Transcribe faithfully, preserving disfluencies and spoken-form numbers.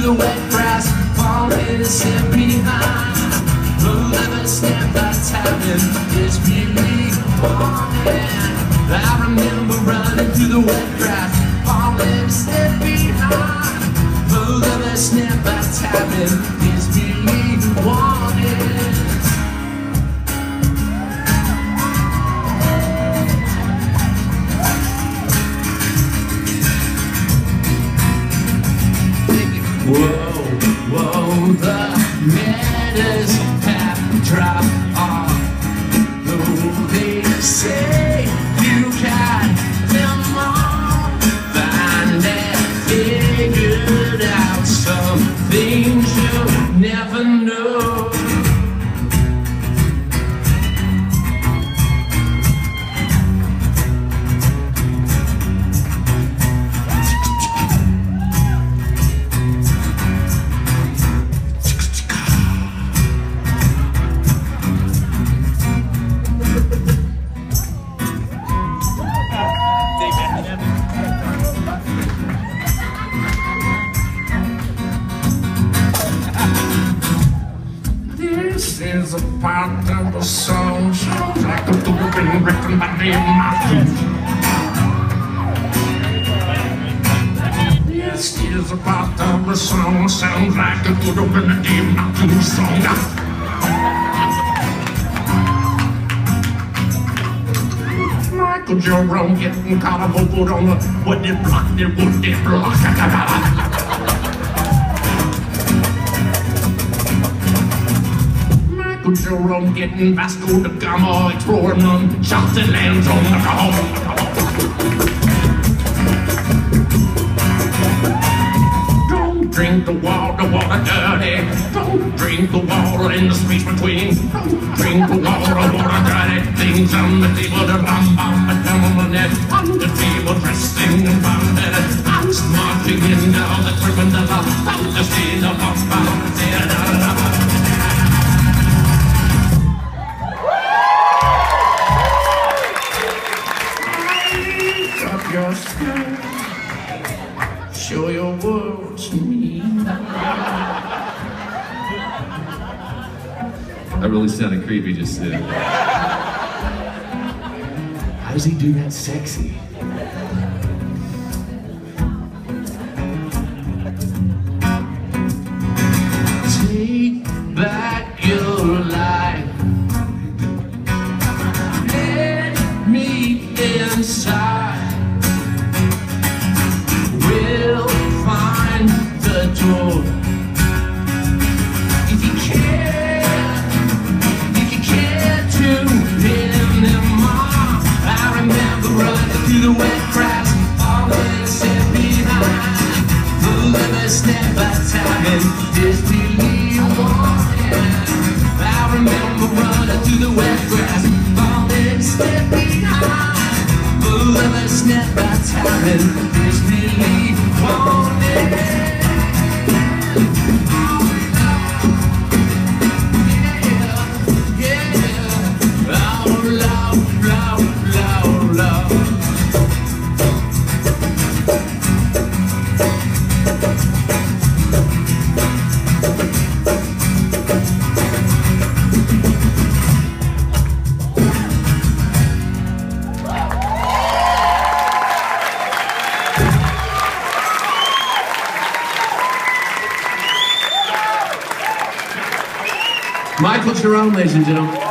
the wet grass, falling and step behind. Move ever step by tapping is really wanting. I remember running through the wet grass, falling and step behind. Move ever step by tapping is really wanting. Whoa, whoa, the letters have dropped off. Though they say you got them all, find and figured out some things you'll never know. This is a part of the song, sounds like a Griffin, written by the mountains. This is a part of the song, sounds like a Griffin mountain song. Michael Jerome getting caught up on foot on the wooded block, the wooded block. Jerome getting Vasco da Gama, exploring uncharted lands on the go. Don't drink the water, water dirty. Don't drink the water in the space between. Don't drink the water, water dirty. Things on the table, the rum bomb, and down on the net. On the table, dressing and bonded. I'm smarting in all the criminal. I'm just in a bomb bomb. Your skirt, show your world to me. That really sounded creepy just then. How does he do that sexy? Take back your life. Let me inside. If you care, if you care to live anymore, I remember running through the wet grass, always step behind. Moving step by time is really wanting. I remember running through the wet grass, always step behind. Moving step by time is really wanting. Michael Jerome, ladies and gentlemen.